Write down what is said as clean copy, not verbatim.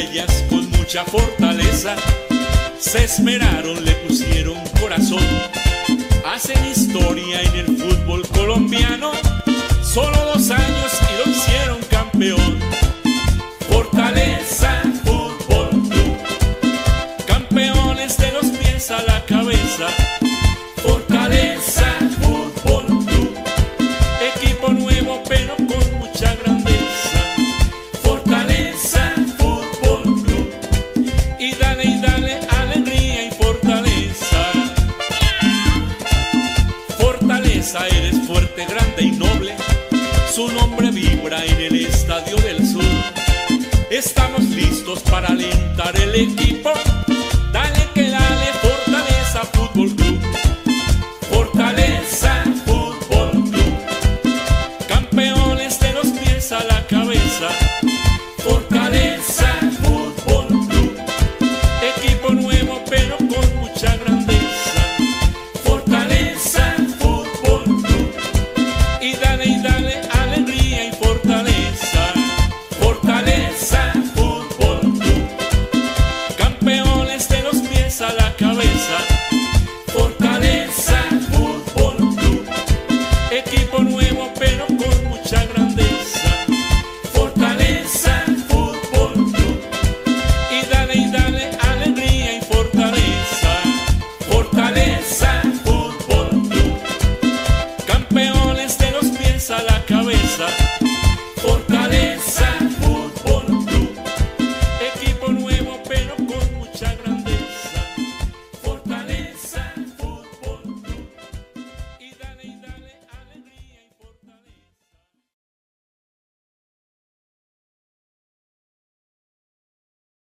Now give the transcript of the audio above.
medallas con mucha fortaleza. Se esmeraron, le pusieron corazón. Hacen historia en el fútbol colombiano. Solo 2 años y lo hicieron campeón. Fortaleza Fútbol Club, campeones de los pies a la cabeza. Fortaleza Fútbol Club, equipo nuevo pero con mucha grandeza. Fortaleza Fútbol Club, y dale alegría y fortaleza. Fortaleza, eres fuerte, grande y noble. Su nombre vibra en el Estadio del Sur. Estamos listos para alentar el equipo. Dale que dale, Fortaleza Fútbol Club. Fortaleza Fútbol Club, campeones de los pies a la cabeza. Fortaleza Fútbol Club, equipo nuevo pero con mucha grandeza. Fortaleza Fútbol Club, y dale alegría y fortaleza. Fortaleza Fútbol Club, campeones de los pies a la cabeza. Fortaleza Fútbol Club, equipo nuevo pero con mucha grandeza.